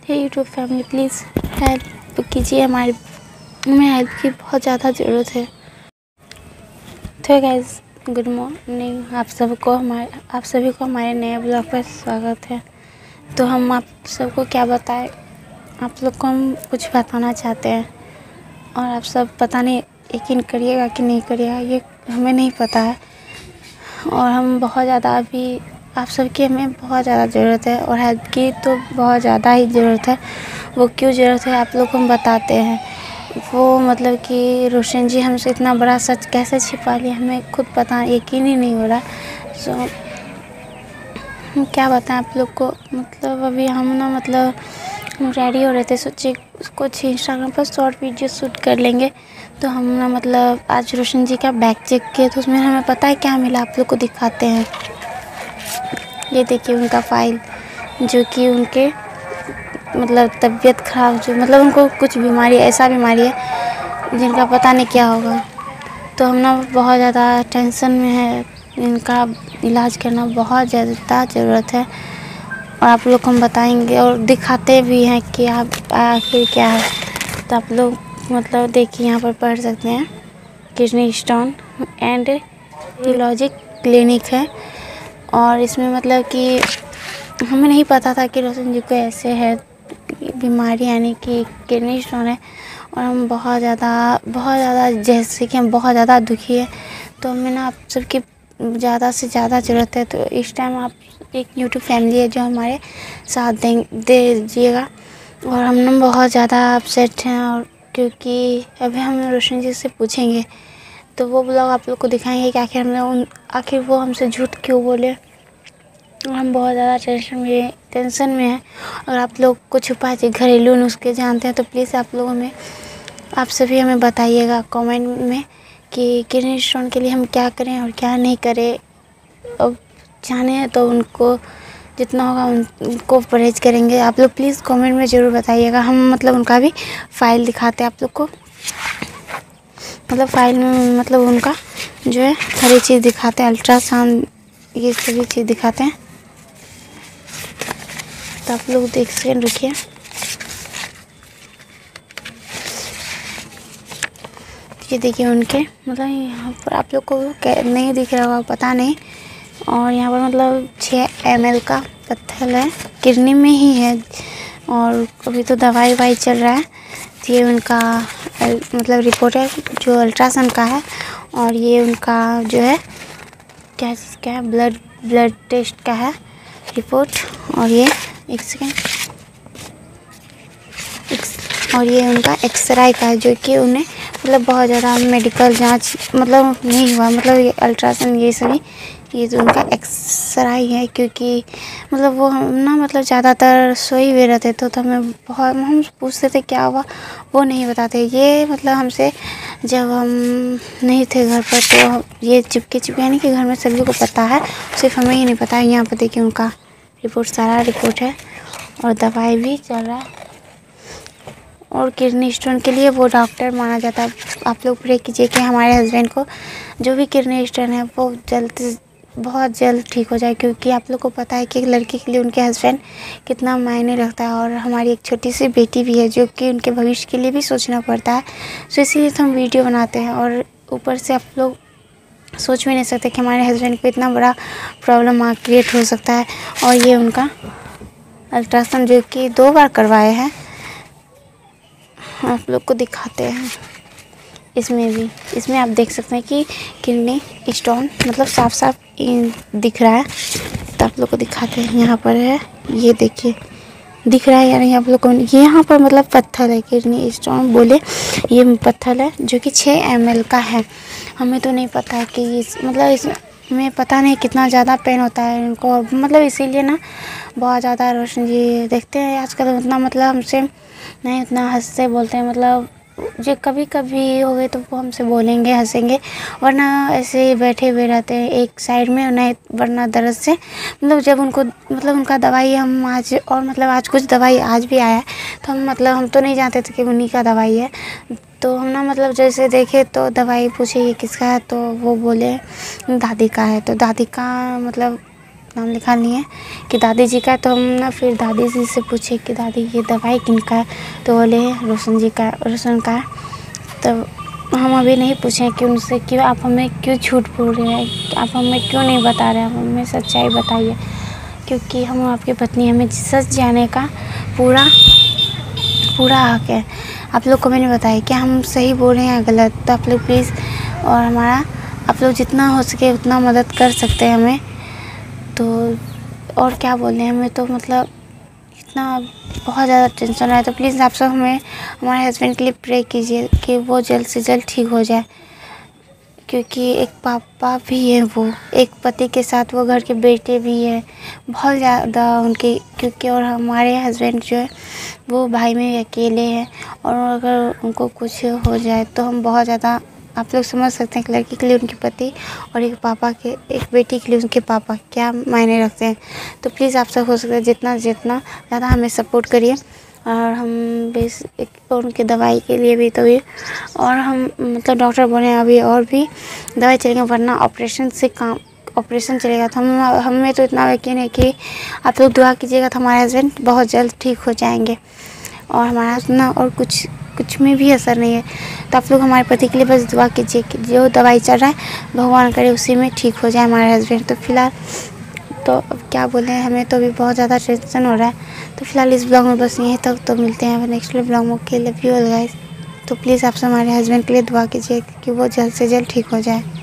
Hey YouTube family, please help कीजिए, हमें help की बहुत ज़्यादा ज़रूरत है। तो गाइस, गुड मॉर्निंग, आप सभी को हमारे नए ब्लॉग पर स्वागत है। तो हम आप सबको क्या बताएं, आप लोग को हम कुछ बताना चाहते हैं और आप सब पता नहीं यकीन करिएगा कि नहीं करिएगा, ये हमें नहीं पता है। और हम बहुत ज़्यादा अभी आप सबकी हमें बहुत ज़्यादा ज़रूरत है और हेल्प की तो बहुत ज़्यादा ही ज़रूरत है। वो क्यों ज़रूरत है आप लोग को हम बताते हैं। वो मतलब कि रोशन जी हमसे इतना बड़ा सच कैसे छिपा लिया, हमें खुद पता यकीन ही नहीं हो रहा। सो हम क्या बताएं आप लोग को, मतलब अभी हम रेडी हो रहे थे, सोचे कुछ इंस्टाग्राम पर शॉर्ट वीडियो शूट कर लेंगे। तो हम आज रोशन जी का बैग चेक किया तो उसमें हमें पता है क्या मिला, आप लोग को दिखाते हैं। ये देखिए उनका फाइल, जो कि उनके तबीयत ख़राब, जो उनको कुछ बीमारी, ऐसा बीमारी है जिनका पता नहीं क्या होगा। तो हम बहुत ज़्यादा टेंशन में है, इनका इलाज करना बहुत ज़्यादा ज़रूरत है और आप लोग को हम बताएंगे और दिखाते भी हैं कि आप आखिर क्या है। तो आप लोग देखिए यहाँ पर पढ़ सकते हैं, kidney stone and neurologic clinic है। और इसमें कि हमें नहीं पता था कि रोशन जी को ऐसे है बीमारी, यानी कि किडनी स्टोन है। और हम बहुत ज़्यादा जैसे कि हम बहुत ज़्यादा दुखी है। तो हमें आप सबकी ज़्यादा से ज़्यादा ज़रूरत है। तो इस टाइम आप एक यूट्यूब फैमिली है जो हमारे साथ दे दीजिएगा। और हम बहुत ज़्यादा अपसेट हैं, और क्योंकि अभी हम रोशन जी से पूछेंगे तो वो ब्लॉग आप लोग को दिखाएंगे कि आखिर वो हमसे झूठ क्यों बोले। और हम बहुत ज़्यादा टेंशन में हैं। अगर आप लोग कुछ उपाय घरेलू नुस्खे जानते हैं तो प्लीज़ आप सभी हमें बताइएगा कमेंट में कि किडनी स्टोन के लिए हम क्या करें और क्या नहीं करें। अब जाने तो उनको जितना होगा उनको परहेज करेंगे। आप लोग प्लीज़ कमेंट में ज़रूर बताइएगा। हम उनका भी फाइल दिखाते हैं आप लोग को, फाइल में उनका जो है हर एक चीज़ दिखाते हैं, अल्ट्रासाउंड, ये सभी चीज़ दिखाते हैं। तो आप लोग देख सकें, रुकिए। ये देखिए उनके यहाँ पर आप लोग को नहीं दिख रहा होगा, पता नहीं। और यहाँ पर 6 ml का पत्थर है, किडनी में ही है। और अभी तो दवाई ववाई चल रहा है। तो ये उनका रिपोर्ट है जो अल्ट्रासाउंड का है। और ये उनका जो है क्या चीज़ का है, ब्लड टेस्ट का है रिपोर्ट। और ये एक सेकेंड, और ये उनका एक्सरे का है, जो कि उन्हें बहुत ज़्यादा मेडिकल जांच नहीं हुआ। ये अल्ट्रासाउंड ये सभी ये तो उनका एक्सरे है, क्योंकि वो हम ज़्यादातर सोए हुए रहते थे। तो हम पूछते थे क्या हुआ, वो नहीं बताते। ये हमसे जब हम नहीं थे घर पर तो ये चिपके यानी कि घर में सभी को पता है, सिर्फ हमें ही नहीं पता है। यहाँ पर देखिए उनका रिपोर्ट, सारा रिपोर्ट है और दवाई भी चल रहा है। और किडनी स्टोन के लिए वो डॉक्टर माना जाता है। आप लोग प्रे कीजिए कि हमारे हस्बैंड को जो भी किडनी स्टोन है वो बहुत जल्द ठीक हो जाए, क्योंकि आप लोग को पता है कि एक लड़की के लिए उनके हस्बैंड कितना मायने रखता है। और हमारी एक छोटी सी बेटी भी है जो कि उनके भविष्य के लिए भी सोचना पड़ता है। तो इसीलिए तो हम वीडियो बनाते हैं। और ऊपर से आप लोग सोच भी नहीं सकते कि हमारे हस्बैंड को इतना बड़ा प्रॉब्लम क्रिएट हो सकता है। और ये उनका अल्ट्रासाउंड जो कि 2 बार करवाए हैं, आप लोग को दिखाते हैं। इसमें आप देख सकते हैं कि किडनी स्टोन साफ साफ दिख रहा है। तो आप लोग को दिखाते हैं, यहाँ पर है, ये देखिए दिख रहा है यार। आप लोग को यहाँ पर पत्थर है, किडनी स्टोन बोले ये पत्थर है जो कि 6 ml का है। हमें तो नहीं पता है कि इसमें पता नहीं कितना ज़्यादा पेन होता है इनको। इसीलिए ना बहुत ज़्यादा रोशन जी देखते हैं आजकल उतना हमसे नहीं उतना हंसते बोलते हैं। जो कभी कभी हो गए तो वो हमसे बोलेंगे, हंसेंगे, वरना ऐसे ही बैठे हुए रहते हैं एक साइड में, उन्हें वरना दर्द से जब उनको उनका दवाई हम आज, और आज कुछ दवाई आज भी आया है। तो हम तो नहीं जानते थे कि उन्हीं का दवाई है। तो हम जैसे देखे तो दवाई पूछे ये किसका है, तो वो बोले दादी का है। तो दादी का नाम लिखा लिए हैं कि दादी जी का। तो हम ना फिर दादी जी से पूछे कि दादी ये दवाई किनका है, तो बोले रोशन का है। तो हम अभी नहीं पूछे कि उनसे क्यों आप हमें क्यों झूठ बोल रहे हैं, आप हमें क्यों नहीं बता रहे हैं, आप हमें सच्चाई बताइए, क्योंकि हम आपकी पत्नी, हमें सच जाने का पूरा हक है। आप लोग को मैंने बताया कि हम सही बोल रहे हैं या गलत, तो आप लोग प्लीज़ और हमारा आप लोग जितना हो सके उतना मदद कर सकते हैं हमें। तो और क्या बोलें, हमें तो मतलब इतना बहुत ज़्यादा टेंशन है। तो प्लीज़ आप सब हमें हमारे हस्बैंड के लिए प्रे कीजिए कि वो जल्द से जल्द ठीक हो जाए, क्योंकि एक पापा भी हैं वो, एक पति के साथ वो घर के बेटे भी हैं, बहुत ज़्यादा उनके, क्योंकि और हमारे हस्बैंड जो है वो भाई में अकेले हैं। और अगर उनको कुछ हो जाए तो हम बहुत ज़्यादा, आप लोग समझ सकते हैं, एक लड़की के लिए उनके पति और एक बेटी के लिए उनके पापा क्या मायने रखते हैं। तो प्लीज़ आप सब हो सकता है जितना ज़्यादा हमें सपोर्ट करिए। और हम और उनकी दवाई के लिए भी तो भी, और हम मतलब डॉक्टर बोले हैं अभी और भी दवाई चलेंगे, वरना ऑपरेशन चलेगा। तो हमें तो इतना यकीन है कि आप लोग दुआ कीजिएगा तो हमारे हस्बैंड बहुत जल्द ठीक हो जाएंगे, और हमारा सुना और कुछ में भी असर नहीं है। तो आप लोग हमारे पति के लिए बस दुआ कीजिए कि जो दवाई चल रहा है भगवान करे उसी में ठीक हो जाए हमारे हस्बैंड। तो फिलहाल तो अब क्या बोलें, हमें तो अभी बहुत ज़्यादा टेंशन हो रहा है। तो फिलहाल इस ब्लॉग में बस यहीं तक, तो मिलते हैं नेक्स्ट ब्लॉग में। Okay, love you all guys. तो प्लीज़ आप सब हमारे हस्बैंड के लिए दुआ कीजिए कि वो जल्द से जल्द ठीक हो जाए।